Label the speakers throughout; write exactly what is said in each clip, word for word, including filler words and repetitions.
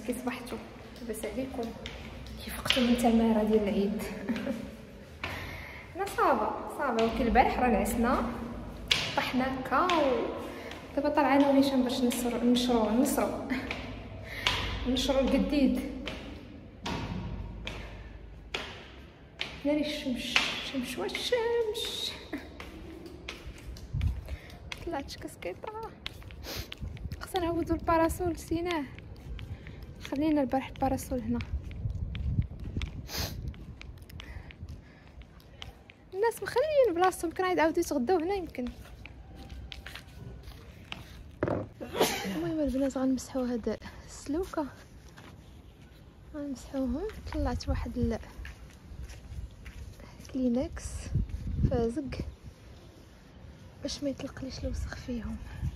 Speaker 1: كي صبحتوا؟ لاباس عليكم؟ كيف فقتوا من التماره ديال العيد؟ انا صافا صافا وكي البارح راه نعسنا طحنا هكا دابا طالعه انا وهشام باش نصر نشرو نصرو نشرو الجديد. ناري الشمس شمس والشمس طلعت كاسكيطه. خصنا نعاودو الباراسول نسيناه، خلينا البارح الباراسول هنا. الناس مخليين بلاصتهم، يمكن يعاودو يتغداو هنا يمكن. المهم البنات غنمسحو هاد السلوكه، غنمسحوهم. طلعت واحد ال... كلينكس فازق باش ما يطلقليش الوسخ فيهم.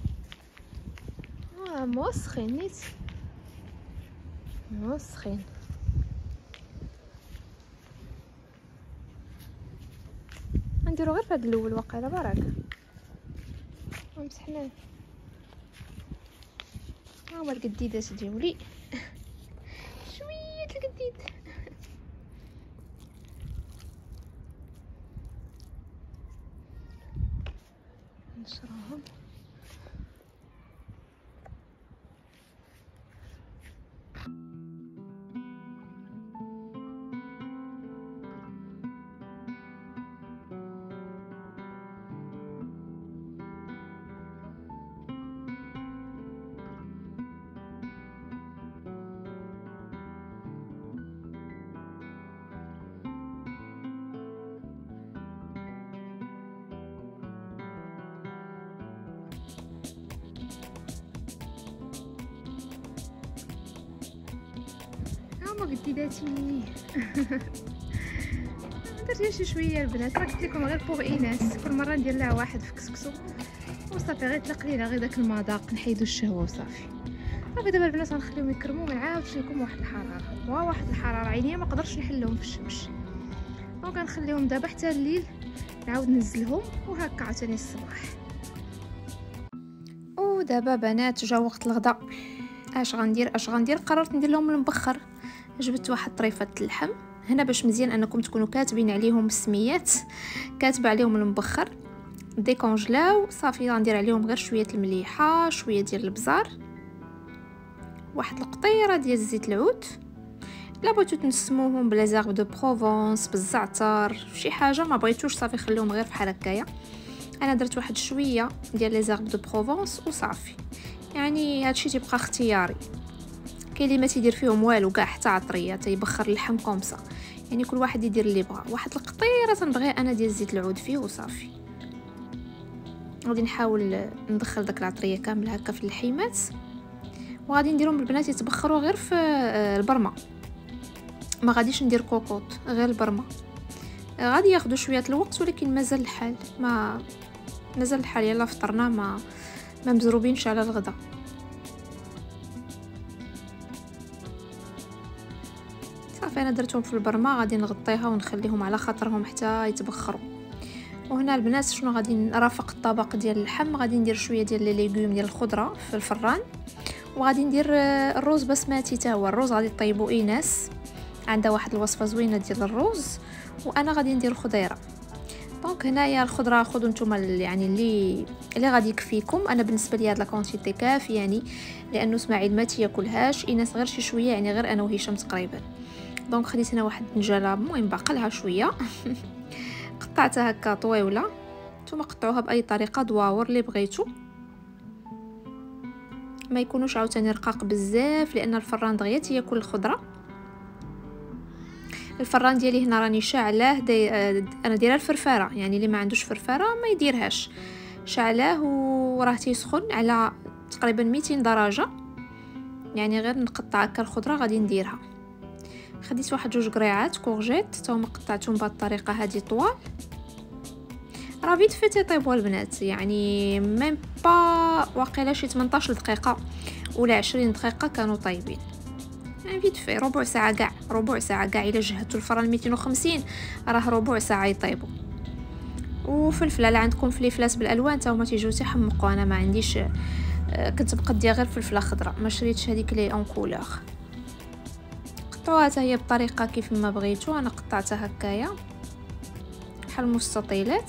Speaker 1: اه موسخين نيت موسخين. نديرو غير فهاد الاول واقيلا برك ومسحناه. ها هما القديدات ديالي شويه القديد. نشرهم هما قديداتي. درت شي شويه البنات، راه قلت لكم غير بوغ ايناس، كل مره ندير لها واحد في كسكسو وصافي. غير تقليله غير داك المذاق نحيدو الشهوه وصافي. صافي دابا البنات غنخليهم يكرموا ونعاودش لكم واحد الحراره. وا واحد الحراره عينيا ما قدرش نحلهم في الشمس، دونك غنخليهم دابا حتى الليل نعاود ننزلهم وهكا عاوتاني الصباح. ودابا بنات جا وقت الغداء. اش غندير اش غندير قررت ندير لهم المبخر. جبت واحد طريفه اللحم هنا باش مزيان انكم تكونوا كاتبين عليهم السميات، كاتبه عليهم المبخر. ديكونجلاو صافي. غندير عليهم غير شويه المليحه، شويه ديال البزار، واحد القطيره ديال زيت العود. لا بغيتو تنسموهم بلا زاغ دو بروفونس بالزعتر شي حاجه ما بغيتوش صافي خليهم غير بحال هكايا. انا درت واحد شويه ديال لي زاغ دو بروفونس وصافي. يعني هادشي تيبقى اختياري. كاين اللي ما تيدير فيهم والو كاع حتى عطريه تيبخر اللحم كومسا، يعني كل واحد يدير اللي بغا. واحد القطيره تنبغي انا ديال زيت العود فيه وصافي. غادي نحاول ندخل داك العطريه كامله هكا في اللحيمات، وغادي نديرهم البنات يتبخروا غير في البرمه. ما غاديش ندير كوكوط، غير البرمه. غادي ياخذوا شويه الوقت ولكن مازال الحال ما مازال الحال. يلا فطرنا ما ما مزروبينش على الغداء. صافي انا درتهم في البرمه، غادي نغطيها ونخليهم على خاطرهم حتى يتبخروا. وهنا البنات شنو غادي نرافق الطبق ديال اللحم؟ غادي ندير شويه ديال لي ليغوم ديال الخضره في الفران، وغادي ندير الرز بسمتي. تا هو الرز غادي طيبوا ايناس عندها واحد الوصفه زوينه ديال الرز، وانا غادي ندير خضيره. دونك هنايا الخضره خذوا نتوما يعني اللي اللي غادي يكفيكم. انا بالنسبه لي هاد لا كونتيتي كافيه يعني، لانه اسماعيل ما تياكلهاش، ايناس غير شي شويه يعني، غير انا وهشام تقريبا. دونك خديت هنا واحد النجاله المهم باقا لها شويه قطعتها هكا طويوله. نتوما قطعوها باي طريقه دواور اللي بغيتو، ما يكونوش عاوتاني رقاق بزاف لان الفران دغيا تياكل الخضره. الفران ديالي هنا راني شاعلاه دي... انا دايره الفرفاره، يعني اللي ما عندوش فرفاره ما يديرهاش. شاعلاه وراه تيسخن على تقريبا مئتين درجه، يعني غير نقطع هكا الخضره غادي نديرها. خديت واحد جوج قريعات كورجيت تا هما قطعتهم بهذه الطريقه هذه طوال. راه فيت فيت يطيبوا البنات، يعني ميم با واقيلا شي ثمنطاش دقيقه ولا عشرين دقيقه كانوا طيبين. يعني فيت في ربع ساعه كاع، ربع ساعه كاع الا جهدتوا الفران مئتين وخمسين راه ربع ساعه يطيبوا. وفلفله لا عندكم فليفلات بالالوان تا هما تيجيو تيحمقوا. انا ما عنديش، كنت مقديه غير فلفله خضراء، ما شريتش هذيك لي اون كولور. قطعوها حتى هي بطريقه كيف ما بغيتو. انا قطعتها هكايا بحال مستطيلات.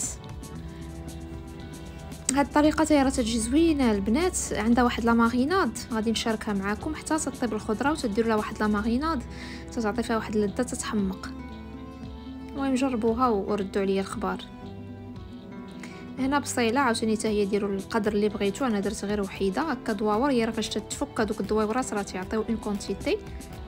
Speaker 1: هاد الطريقه حتى هي راه تجي زوينه البنات. عندها واحد لا ماريناد غادي نشاركها معكم حتى تطيب الخضره وتديروا لها واحد لا ماريناد تعطي فيها واحد اللذه تتحمق. المهم جربوها وردوا عليا الخبار. هنا بصيله عاوتاني حتى هي ديروا القدر اللي بغيتو. انا درت غير وحيده هكا دواور. هي راه فاش تتفك هذوك الدواورات راه تيعطيو اون كونتيتي.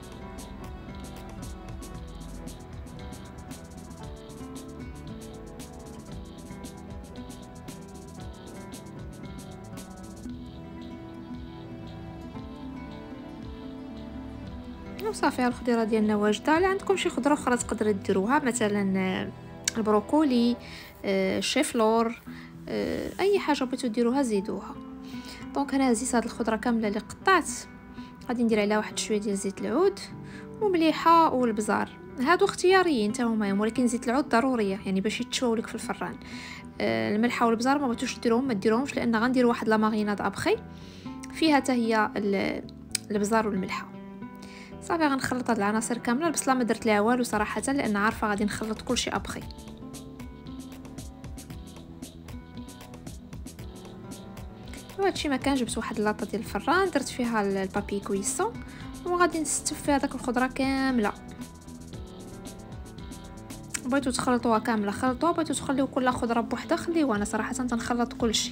Speaker 1: وصافي الخضيره ديالنا واجده. الا عندكم شي خضره اخرى تقدروا ديروها مثلا البروكولي، الشيفلور، اي حاجه بغيتو ديروها زيدوها. دونك انا هزيت هاد الخضره كامله اللي قطعت غادي ندير عليها واحد شويه ديال زيت العود ومليحه والبزار. هادو اختياريين حتى هما، ولكن زيت العود ضروريه يعني باش يتشواو لك في الفران. الملحه والبزار ما بغيتوش ديروهم ما ديروهمش لان غندير واحد لا ماريناد ابخي فيها حتى هي البزار والملحه. صافي غنخلط هاد العناصر كامله. البصله ما درت ليها والو صراحه لان عارفه غادي نخلط كلشي ابخي. وهادشي ما كان جبت واحد لاطه ديال الفران درت فيها البابي كويسون وغادي نستف فيها داك الخضره كامله. بغيتو تخلطوها كامله خلطوها، بغيتو تخليو كل خضره بوحدها خليوها. انا صراحه تنخلط كلشي.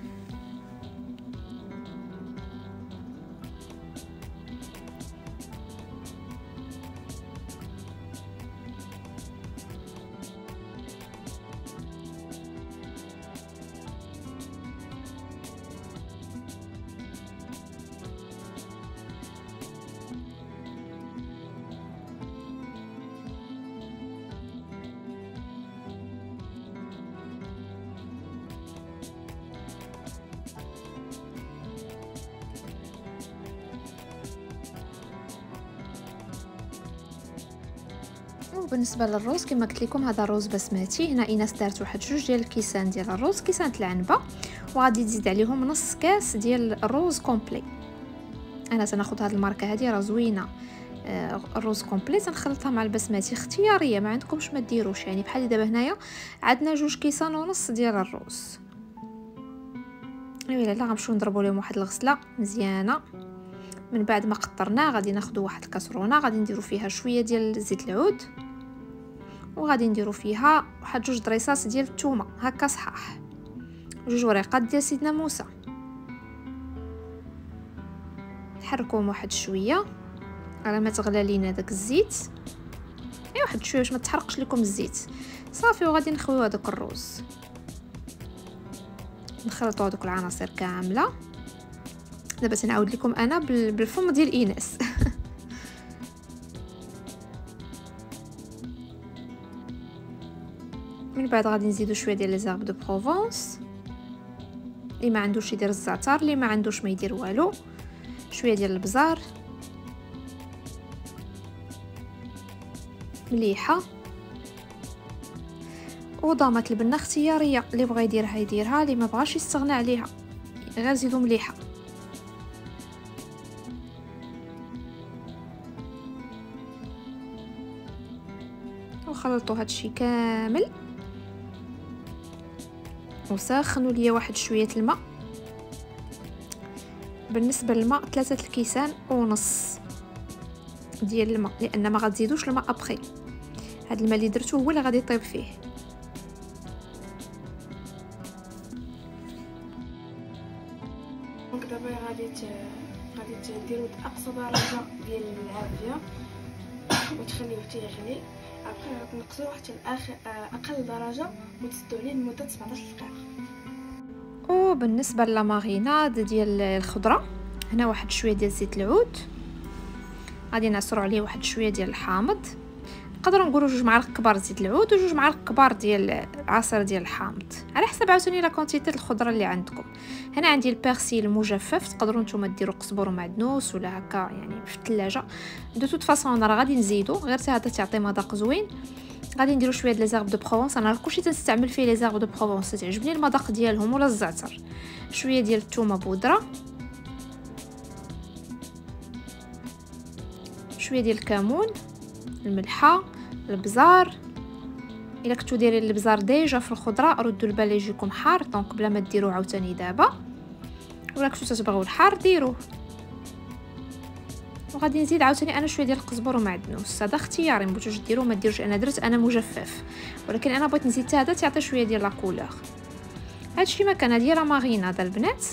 Speaker 1: وبالنسبه للروز كما قلت لكم هذا الروز بسمتي. هنا ايناس دارت واحد جوج ديال الكيسان ديال الروز، كيسان العنبه، وغادي تزيد عليهم نص كاس ديال الروز كومبلي. انا تناخذ هذه الماركه هذه راه زوينه. آه الروز كومبلي تنخلطها مع البسمتي اختياريه، ما عندكمش ما ديروش. يعني بحال دابا هنايا عندنا جوج كيسان ونص ديال الروز. ايوا لا غنمشيو نضربوا لهم واحد الغسله مزيانه. من بعد ما قطرناه غادي ناخذوا واحد الكاسرونه غادي نديروا فيها شويه ديال زيت العود وغادي نديروا فيها واحد جوج ضريسات ديال الثومه هكا صحاح، جوج وريقات ديال سيدنا موسى. نحركوهم واحد شويه على ما تغلى لينا داك الزيت. اي واحد شويه باش ما تحرقش لكم الزيت. صافي وغادي نخويو هذاك الروز. نخلطوا هذوك العناصر كامله. دابا تنعاود لكم انا بالفم ديال ايناس. من بعد غادي نزيدو شويه ديال لي زارب دو بروفونس. اللي ما عندوش يدير الزعتر، اللي ما عندوش ما يدير والو. شويه ديال البزار، مليحه، وضامه البنه اختياريه. اللي بغى يديرها يديرها، اللي ما بغاش يستغنى عليها. غير زيدو مليحه. وخلطوا هادشي كامل وسخنوا ليا واحد شويه الماء. بالنسبه للماء ثلاثه الكيسان ونص ديال الماء، لان ما غتزيدوش الماء ابخي. هاد الماء اللي درتو هو اللي غادي يطيب فيه.
Speaker 2: دونك دابا غادي غادي ديروا اقصى درجه ديال العافيه وتخليوه تيغلي. ابخي تنقصوه حتى لاخر اقل درجه وتسدوا عليه لمده سبعطاش دقيقه.
Speaker 1: وبالنسبه للماريناد ديال الخضره هنا واحد شويه ديال زيت العود، غادي نعصروا عليه واحد شويه ديال الحامض. نقدروا نقولوا جوج معالق كبار زيت العود وجوج معالق كبار ديال العصير ديال الحامض على حسب عاوتاني لا كونتيتي الخضره اللي عندكم. هنا عندي البيرسيل مجفف، تقدروا نتوما ديروا قزبر ومعدنوس ولا هكا يعني في الثلاجه. دو توت فاصون راه غادي نزيدو غير حتى هذا تعطي مذاق زوين. غادي نديروا شويه د لي زارب دو بروفونس. انا كلشي تنستعمل فيه لي زارب دو بروفونس، تعجبني المذاق ديالهم ولا الزعتر. شويه ديال الثومه بودره، شويه ديال الكمون، الملحه، البزار. الا كنتو دايرين البزار ديجا في الخضره ردوا البال يجيكم حار، دونك بلا ما ديروا عاوتاني دابا. ولا كنتو تتبغيو الحار ديروه. وغادي نزيد عاوتاني انا شويه ديال القزبر ومعدنوس، هذا اختياري، بغيتوش ديروا ما ديروش. انا درت انا مجفف، ولكن انا بغيت نزيد حتى هذا تعطي شويه ديال لا كولور. هادشي ما كان. هادي راه ماريناد البنات.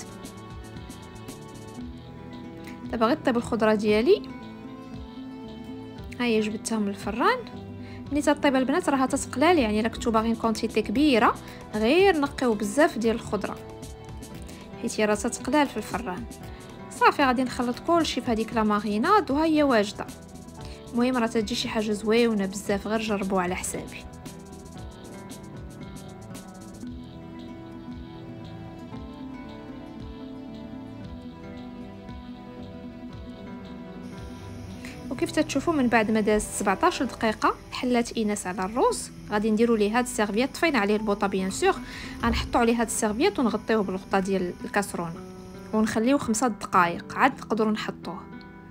Speaker 1: دابا غير طيب الخضره ديالي، ها هي جبدتها من الفران. ملي تطيب البنات راها تتقلال، يعني الا كنتو باغيين كونتيتي كبيره غير نقيو بزاف ديال الخضره حيت هي راه تتقلال في الفران. صافي غادي نخلط كلشي في هذيك لا ماريناد وها هي واجده. المهم راه تجي شي حاجه زويونه بزاف، غير جربوا على حسابي. وكيف تتشوفوا من بعد ما داز سبعطاش دقيقه حلات ايناس على الروز. غادي نديروا ليه هاد السيرفيات، طفينا عليه البوطه بيان سور، غنحطوا عليه هاد السيرفيات ونغطيوه بالغطاء ديال الكاسرونه ونخليوه خمسة دقائق عاد نقدروا نحطوه.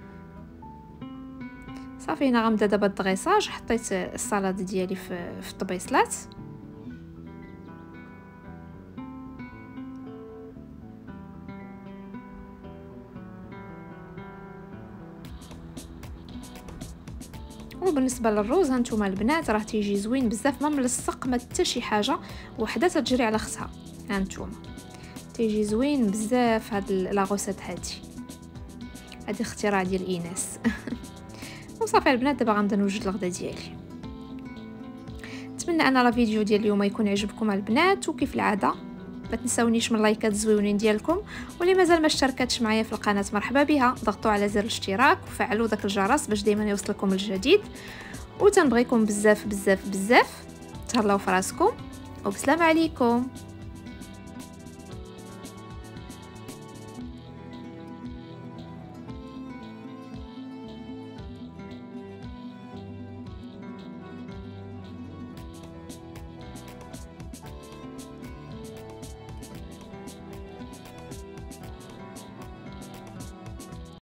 Speaker 1: صافي هنا غنبدا دابا الدغيساج. حطيت السلطه ديالي في في الطبيصلات. وبالنسبه للروز هانتوما البنات راه تيجي زوين بزاف، ما ملصق ما حتى شي حاجه، وحده تتجري على اختها. هانتوما تيجي زوين بزاف هاد لاغوسات هادي. هادي اختراع ديال ايناس. وصافي البنات دابا غنبدا نوجد الغدا ديالي. نتمنى ان لا فيديو ديال اليوم يكون عجبكم البنات، وكيف العاده ما تنساونيش من اللايكات الزوينين ديالكم، واللي مازال ما اشتركتش معايا في القناه مرحبا بها، ضغطوا على زر الاشتراك وفعلوا داك الجرس باش دائما يوصلكم الجديد. وتنبغيكم بزاف بزاف بزاف. تهلاو فراسكم وبسلام عليكم.